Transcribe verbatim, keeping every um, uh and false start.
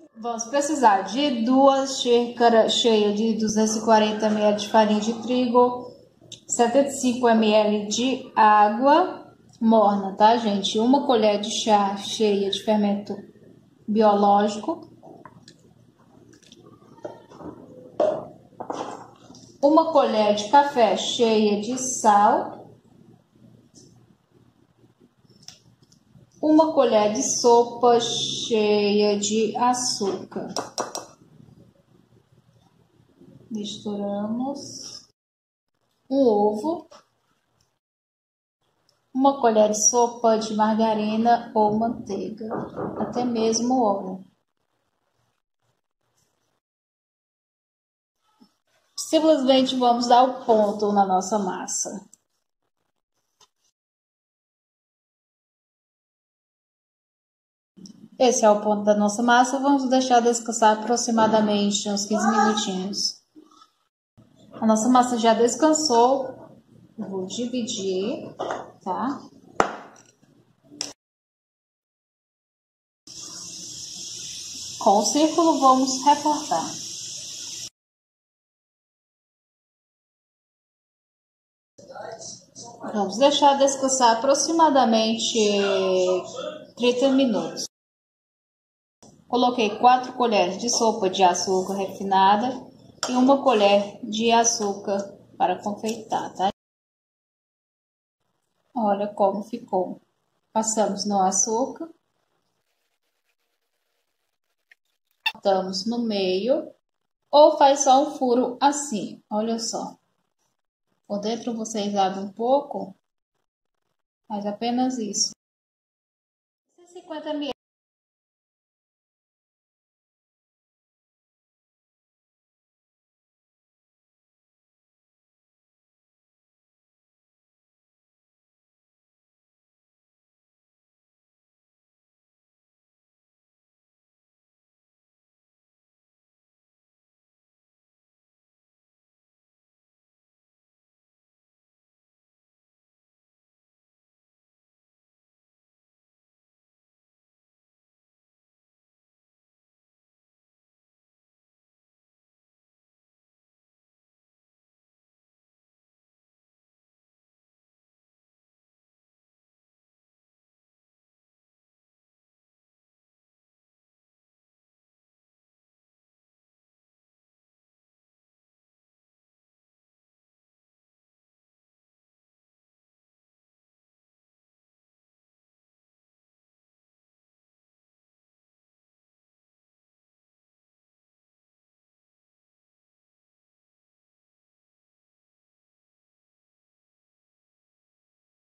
Vamos precisar de duas xícaras cheias de duzentos e quarenta mililitros de farinha de trigo, setenta e cinco mililitros de água morna, tá, gente? Uma colher de chá cheia de fermento biológico, uma colher de café cheia de sal, uma colher de sopa cheia de açúcar. Misturamos. Um ovo, uma colher de sopa de margarina ou manteiga, até mesmo óleo. Simplesmente vamos dar o ponto na nossa massa. Esse é o ponto da nossa massa. Vamos deixar descansar aproximadamente uns quinze minutinhos. A nossa massa já descansou. Eu vou dividir, tá? Com o círculo vamos recortar. Vamos deixar descansar aproximadamente trinta minutos. Coloquei quatro colheres de sopa de açúcar refinada e uma colher de açúcar para confeitar, tá? Olha como ficou. Passamos no açúcar. Cortamos no meio. Ou faz só um furo assim, olha só. Por dentro vocês abrem um pouco, mas apenas isso. cinquenta mililitros